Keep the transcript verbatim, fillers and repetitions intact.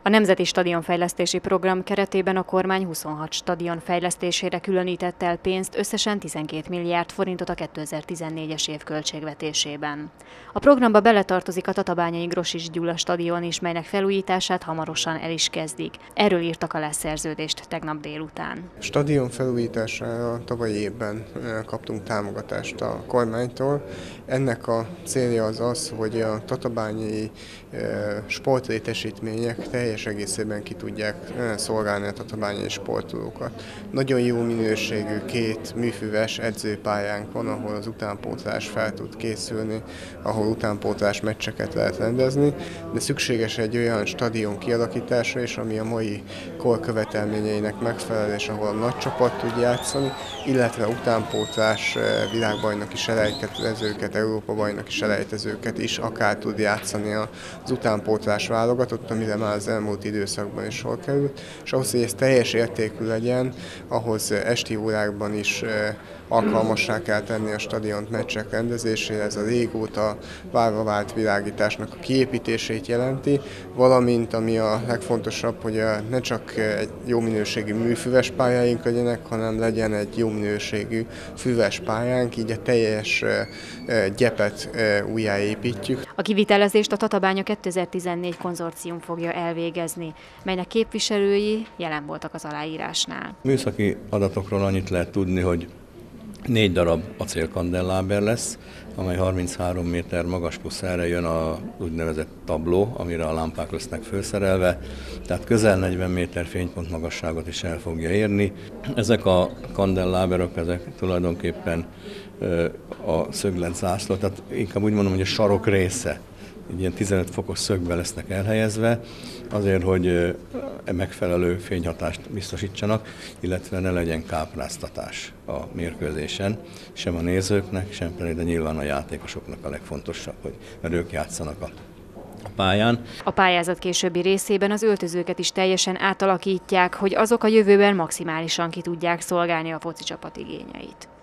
A Nemzeti Stadionfejlesztési Program keretében a kormány huszonhat stadion fejlesztésére különített el pénzt, összesen tizenkét milliárd forintot a kétezer-tizennégyes év költségvetésében. A programba beletartozik a tatabányai Grosics Gyula stadion is, melynek felújítását hamarosan el is kezdik. Erről írtak alá szerződést tegnap délután. A stadion felújítására tavalyi évben kaptunk támogatást a kormánytól. Ennek a célja az az, hogy a tatabányai sportlétesítmények teljes egészében ki tudják szolgálni a tatabányai sportolókat. Nagyon jó minőségű két műfüves edzőpályánk van, ahol az utánpótlás fel tud készülni, ahol utánpótlás meccseket lehet rendezni, de szükséges egy olyan stadion kialakítása is, ami a mai kor követelményeinek megfelel, és ahol a nagy csapat tud játszani, illetve utánpótlás világbajnoki selejtezőket, Európa-bajnoki selejtezőket is akár tud játszani az utánpótlás válogatott, amire már az elmúlt időszakban is sor került, és ahhoz, hogy ez teljes értékű legyen, ahhoz esti órákban is alkalmassá kell tenni a stadiont meccsek rendezésére, ez a régóta várva vált világításnak a kiépítését jelenti, valamint ami a legfontosabb, hogy ne csak egy jó minőségű műfüves pályáink legyenek, hanem legyen egy jó minőségű füves pályánk, így a teljes gyepet újjáépítjük. A kivitelezést a Tatabánya kétezer-tizennégy konzorcium fogja elvégezni, melynek képviselői jelen voltak az aláírásnál. Műszaki adatokról annyit lehet tudni, hogy négy darab acélkandelláber lesz, amely harminchárom méter magas, plusz erre jön a úgynevezett tabló, amire a lámpák lesznek felszerelve, tehát közel negyven méter fénypont magasságot is el fogja érni. Ezek a kandelláberok, ezek tulajdonképpen a szögletzászló, tehát inkább úgy mondom, hogy a sarok része. Egy ilyen tizenöt fokos szögbe lesznek elhelyezve, azért, hogy megfelelő fényhatást biztosítsanak, illetve ne legyen kápráztatás a mérkőzésen, sem a nézőknek, sem pedig, de nyilván a játékosoknak a legfontosabb, hogy mert ők játszanak a pályán. A pályázat későbbi részében az öltözőket is teljesen átalakítják, hogy azok a jövőben maximálisan ki tudják szolgálni a foci csapat igényeit.